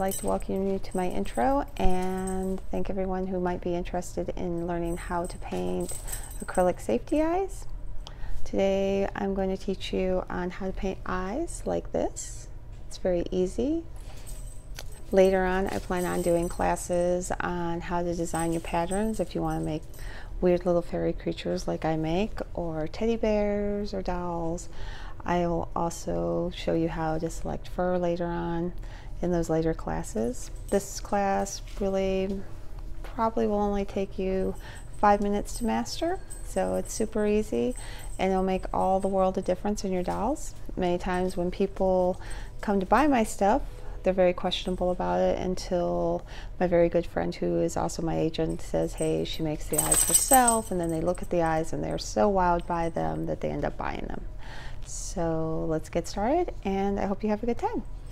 like to welcome you to my intro and thank everyone who might be interested in learning how to paint acrylic safety eyes. Today I'm going to teach you on how to paint eyes like this. It's very easy. Later on I plan on doing classes on how to design your patterns if you want to make weird little fairy creatures like I make, or teddy bears or dolls. I will also show you how to select fur later on in those later classes. This class really probably will only take you 5 minutes to master, so it's super easy and it'll make all the world of difference in your dolls. Many times when people come to buy my stuff, they're very questionable about it until my very good friend, who is also my agent, says, hey, she makes the eyes herself, and then they look at the eyes and they're so wowed by them that they end up buying them. So let's get started, and I hope you have a good time.